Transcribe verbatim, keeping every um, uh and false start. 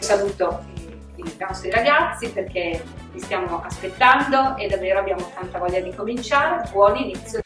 Saluto i nostri ragazzi perché li stiamo aspettando e davvero abbiamo tanta voglia di cominciare. Buon inizio!